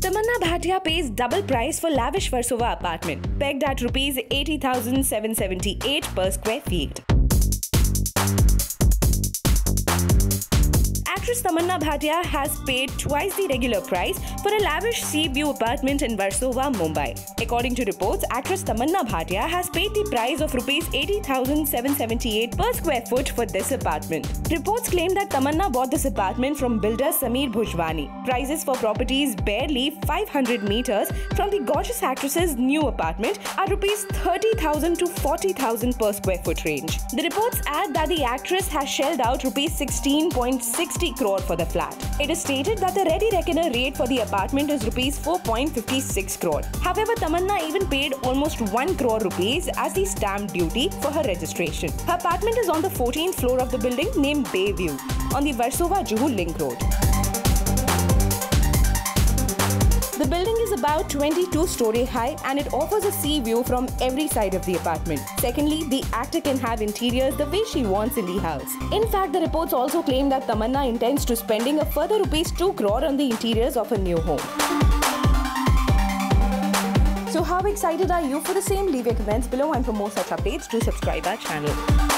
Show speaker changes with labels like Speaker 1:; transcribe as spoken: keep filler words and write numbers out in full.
Speaker 1: Tamanna Bhatia pays double price for lavish Versova apartment, pegged at rupees eighty thousand seven hundred seventy-eight per square feet. Actress Tamanna Bhatia has paid twice the regular price for a lavish sea view apartment in Versova Mumbai. According to reports, actress Tamanna Bhatia has paid the price of rupees eighty thousand seven hundred seventy-eight per square foot for this apartment. Reports claim that Tamanna bought this apartment from builder Sameer Bhujwani. Prices for properties barely five hundred meters from the gorgeous actress's new apartment are rupees thirty thousand to forty thousand per square foot range. The reports add that the actress has shelled out rupees sixteen point six zero crore for the flat. It is stated that the ready reckoner rate for the apartment is rupees four point five six crore. However, Tamanna even paid almost one crore rupees as the stamp duty for her registration. Her apartment is on the fourteenth floor of the building named Bayview on the Versova Juhu Link Road. The building is about twenty-two story high and it offers a sea view from every side of the apartment. Secondly, the actor can have interiors the way she wants in the house. In fact, the reports also claim that Tamanna intends to spending a further rupees two crore on the interiors of her new home. So how excited are you for the same? Leave your comments below, and for more such updates, do subscribe our channel.